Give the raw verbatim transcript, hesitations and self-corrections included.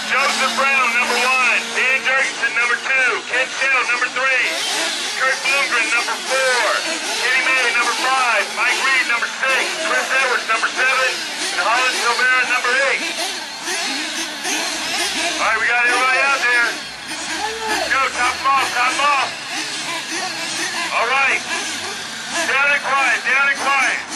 Joseph Brown, number one. Dan Jurgensen, number two. Ken Shell, number three. Kurt Bloomgren, number four. Kenny May, number five. Mike Reed, number six. Chris Edwards, number seven. And Holland Silvera, number eight. All right, we got everybody out there. Let's go, top them off, top them off. All right. Down and quiet, down and quiet.